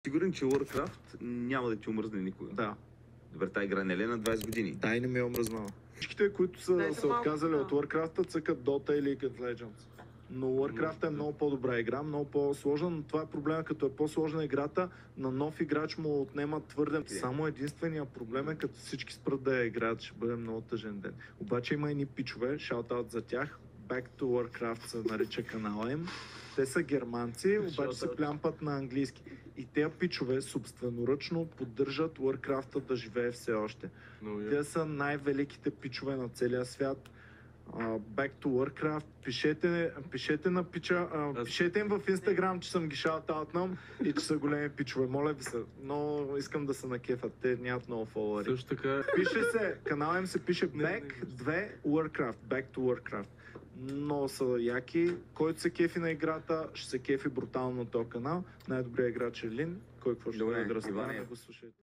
Сигурен, че Warcraft няма да ти омръзне никога. Да. Добре, тази игра не е на 20 години. Да, и не ми е омръзнала. Всичките, които са се отказали от Warcraft, цъкат Dota или League of Legends. Но Warcraft е много по-добра игра, много по-сложна, но това е проблема, като е по-сложна играта, на нов играч му отнема твърде. Само единствения проблем е, като всички спрат да я играят, ще бъде много тъжен ден. Обаче има едни пичове, шаут-аут за тях, Back to Warcraft се нарича канала им. Те са германци, обаче се плямпат на английски. И тези пичове собственоръчно поддържат Warcraft да живее все още. Те са най-великите пичове на целия свят. Back to Warcraft, пишете на пича, пишете им в Instagram, че съм ги шаутаутнал и че са големи пичове. Моля ви се, но искам да се накефат, те нямат много фолуари. Също така... Пише се, канала им се пише Back 2 Warcraft, Back to Warcraft. Много са яки, който се кефи на играта, ще се кефи брутално на този канал. Най-добрият играч е Лин, кой какво ще да разпада, да го слушайте.